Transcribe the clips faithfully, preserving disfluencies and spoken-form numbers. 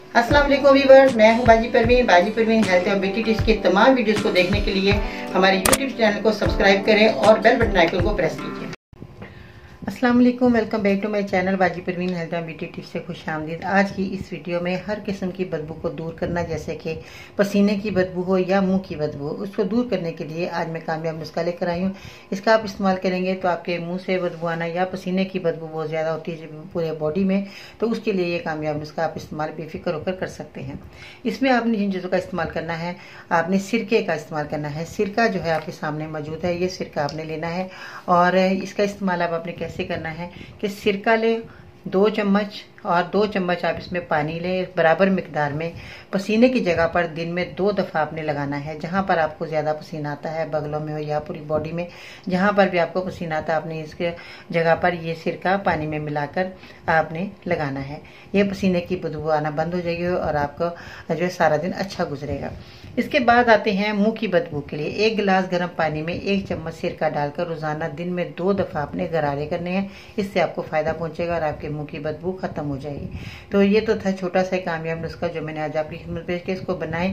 अस्सलाम वालेकुम व्यूअर्स, मैं हूं बाजी परवीन। बाजी परवीन हेल्थ और ब्यूटी टिप्स की तमाम वीडियोस को देखने के लिए हमारे यूट्यूब चैनल को सब्सक्राइब करें और बेल बटन आइकन को प्रेस कीजिए। अस्सलाम वालेकुम, welcome back to my channel बाजी Parveen health and beauty tips से खुशामदीद। आज की इस वीडियो में हर किस्म की बदबू को दूर करना, जैसे कि पसीने की बदबू हो या मुंह की बदबू, उसको दूर करने के लिए आज मैं कामयाब नुस्खा लेकर आई हूँ। इसका आप इस्तेमाल करेंगे तो आपके मुंह से बदबू आना या पसीने की बदबू बहुत ज़्यादा होती है पूरे बॉडी में, तो उसके लिए ये कामयाब नुस्खा आप इस्तेमाल बेफिक्र होकर कर सकते हैं। इसमें आपने जिन चीज़ों का इस्तेमाल करना है, आपने सिरके का इस्तेमाल करना है। सिरका जो है आपके सामने मौजूद है, ये सिरका आपने लेना है और इसका इस्तेमाल अब आपने कैसे करना है कि सिरका ले दो चम्मच और दो चम्मच आप इसमें पानी लें बराबर मिकदार में। पसीने की जगह पर दिन में दो दफ़ा आपने लगाना है। जहाँ पर आपको ज़्यादा पसीना आता है, बगलों में हो या पूरी बॉडी में, जहाँ पर भी आपको पसीना आता है, आपने इसके जगह पर ये सिरका पानी में मिलाकर आपने लगाना है। ये पसीने की बदबू आना बंद हो जाएगी और आपको जो है सारा दिन अच्छा गुजरेगा। इसके बाद आते हैं मुंह की बदबू के लिए। एक गिलास गर्म पानी में एक चम्मच सिरका डालकर रोजाना दिन में दो दफ़ा आपने गरारे करने हैं। इससे आपको फ़ायदा पहुंचेगा और आपके मुंह की बदबू खत्म हो जाएगी। तो ये तो था छोटा सा कामयाब नुस्खा जो मैंने आज आपकी खिदमत पेश किया। इसको बनाएं,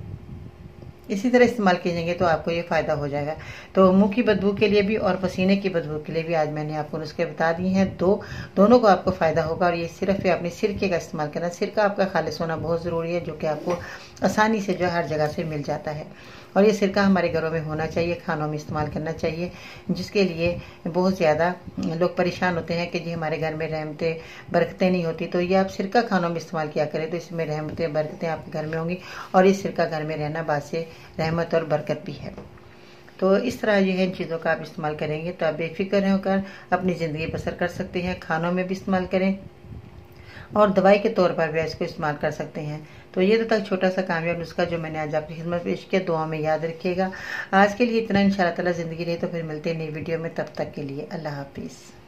इसी तरह इस्तेमाल कीजिएंगे तो आपको ये फ़ायदा हो जाएगा। तो मुंह की बदबू के लिए भी और पसीने की बदबू के लिए भी आज मैंने आपको नुस्खे बता दिए हैं। दो दोनों को आपको फ़ायदा होगा और ये सिर्फ अपने सिरके का इस्तेमाल करना। सिरका आपका खालिस होना बहुत ज़रूरी है, जो कि आपको आसानी से जो हर जगह से मिल जाता है। और ये सिरका हमारे घरों में होना चाहिए, खानों में इस्तेमाल करना चाहिए, जिसके लिए बहुत ज़्यादा लोग परेशान होते हैं कि जी हमारे घर में रहमतें बरकतें नहीं होती। तो ये आप सिरका खानों में इस्तेमाल किया करें तो इसमें रहमतें बरकतें आपके घर में होंगी और ये सिरका घर में रहना बासे रहमत और बरकत भी है। तो इस तरह जो है इन चीज़ों का आप इस्तेमाल करेंगे तो आप बेफिक्र होकर अपनी ज़िंदगी बसर कर सकते हैं। खानों में भी इस्तेमाल करें और दवाई के तौर पर भी इसको इस्तेमाल कर सकते हैं। तो ये तो तक छोटा सा कामयाब नुस्खा जो मैंने आज आपकी खिदमत पेश किया। दुआ में याद रखिएगा। आज के लिए इतना। इंशाअल्लाह ताला ज़िंदगी रही तो फिर मिलते हैं नई वीडियो में। तब तक के लिए अल्लाह हाफिज़।